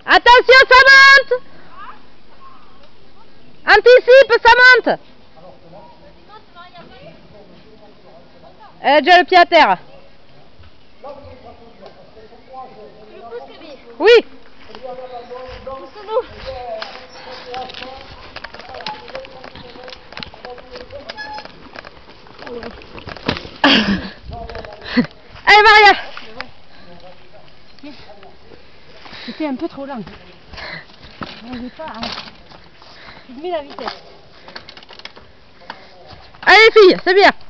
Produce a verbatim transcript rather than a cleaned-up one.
Attention, ça monte. Anticipe, ça monte. Euh, j'ai le pied à terre. Oui. Allez Maria. C'était un peu trop lent. On ne pas. Hein. Je mets la vitesse. Allez filles, c'est bien.